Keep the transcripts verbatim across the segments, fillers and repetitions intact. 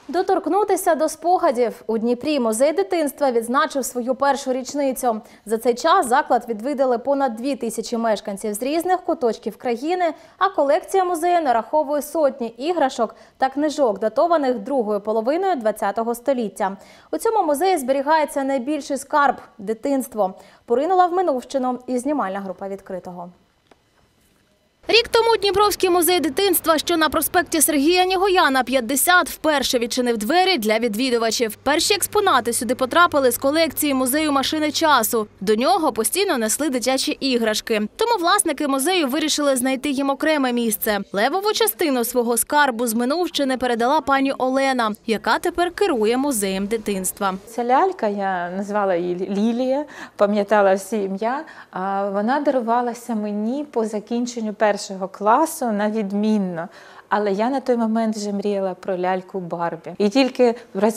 Доторкнутися до спогадів. У Дніпрі музей дитинства відзначив свою першу річницю. За цей час заклад відвідали понад дві тисячі мешканців з різних куточків країни, а колекція музею нараховує сотні іграшок та книжок, датованих другою половиною ХХ століття. У цьому музеї зберігається найбільший скарб – дитинство. Поринула в минувщину і знімальна група «Відкритого». Рік тому Дніпровський музей дитинства, що на проспекті Сергія Нігояна, п'ятдесят, вперше відчинив двері для відвідувачів. Перші експонати сюди потрапили з колекції музею «Машини часу». До нього постійно несли дитячі іграшки. Тому власники музею вирішили знайти їм окреме місце. Левову частину свого скарбу з минувщини передала пані Олена, яка тепер керує музеєм дитинства. Ця лялька, я назвала її Лілія, пам'ятала всі ім'я, вона дарувалася мені по закінченню першого першого класу на відмінно. Але я на той момент вже мріяла про ляльку Барбі. І тільки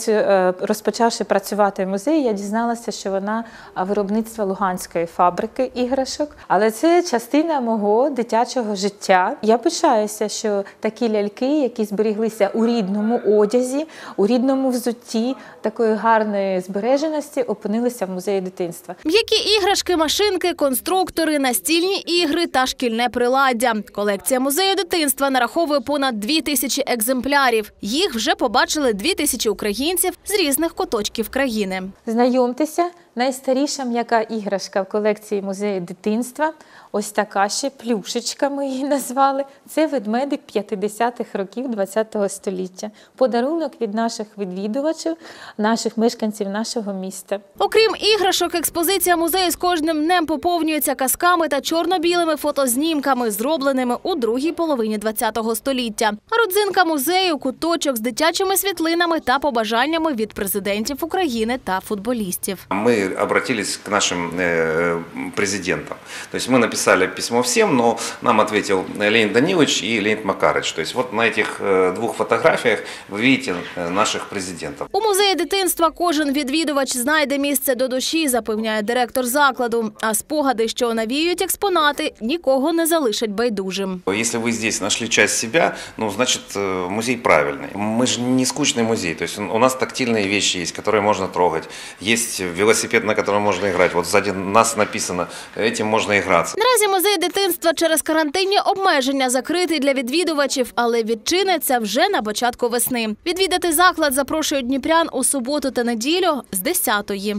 розпочавши працювати в музеї, я дізналася, що вона виробництва Луганської фабрики іграшок. Але це частина мого дитячого життя. Я пишаюся, що такі ляльки, які зберіглися у рідному одязі, у рідному взутті, такої гарної збереженості, опинилися в музеї дитинства. М'які іграшки, машинки, конструктори, настільні ігри та шкільне приладдя. Колекція музею дитинства нараховує понад Понад дві тисячі екземплярів. Їх вже побачили дві тисячі українців з різних куточків країни. Знайомтеся, найстаріша м'яка іграшка в колекції музею дитинства. Ось така ще плюшечка ми її назвали. Це ведмедик п'ятдесятих років ХХ століття. Подарунок від наших відвідувачів, наших мешканців нашого міста. Окрім іграшок, експозиція музею з кожним днем поповнюється казками та чорно-білими фотознімками, зробленими у другій половині ХХ століття. Родзинка музею – куточок з дитячими світлинами та побажаннями від президентів України та футболістів. Ми обратились к нашим президентам. Тобто ми написали письмо всем, но нам ответил Леонид Данилович и Леонид Макарыч. То есть вот на этих двух фотографиях вы видите наших президентов. У музеї дитинства кожен відвідувач знайде місце до душі, запевняє директор закладу. А спогади, що навіюють експонати, нікого не залишать байдужим. Если вы здесь нашли часть себя, ну, значит, музей правильный. Мы же не скучный музей. То есть у нас тактильные вещи есть, которые можно трогать. Есть велосипед, на котором можно играть. Вот сзади нас написано, этим можно играться. Наразі музей дитинства через карантинні обмеження закритий для відвідувачів, але відчиниться вже на початку весни. Відвідати заклад запрошують дніпрян у суботу та неділю з десятої.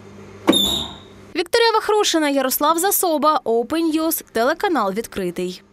Вікторія Вахрушина, Ярослав Засоба, Open News, телеканал «Відкритий».